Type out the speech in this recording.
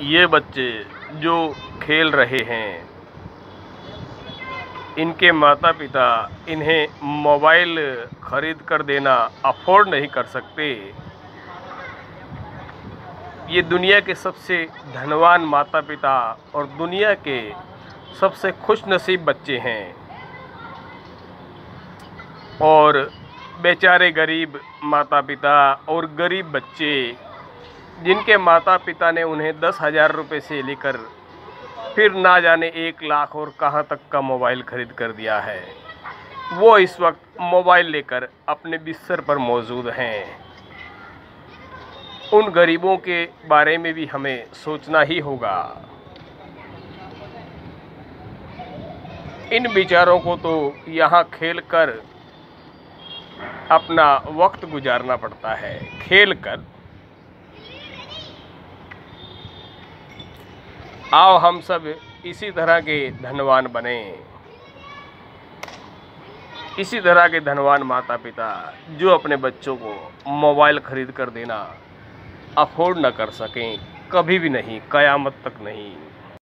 ये बच्चे जो खेल रहे हैं, इनके माता पिता इन्हें मोबाइल खरीद कर देना अफोर्ड नहीं कर सकते। ये दुनिया के सबसे धनवान माता पिता और दुनिया के सबसे खुशनसीब बच्चे हैं, और बेचारे गरीब माता पिता और गरीब बच्चे जिनके माता पिता ने उन्हें 10,000 रुपये से लेकर फिर ना जाने 1 लाख और कहां तक का मोबाइल खरीद कर दिया है, वो इस वक्त मोबाइल लेकर अपने बिस्तर पर मौजूद हैं। उन गरीबों के बारे में भी हमें सोचना ही होगा। इन बेचारों को तो यहाँ खेलकर अपना वक्त गुजारना पड़ता है, खेलकर। आओ हम सब इसी तरह के धनवान बने, इसी तरह के धनवान माता पिता जो अपने बच्चों को मोबाइल खरीद कर देना अफोर्ड न कर सकें, कभी भी नहीं, कयामत तक नहीं।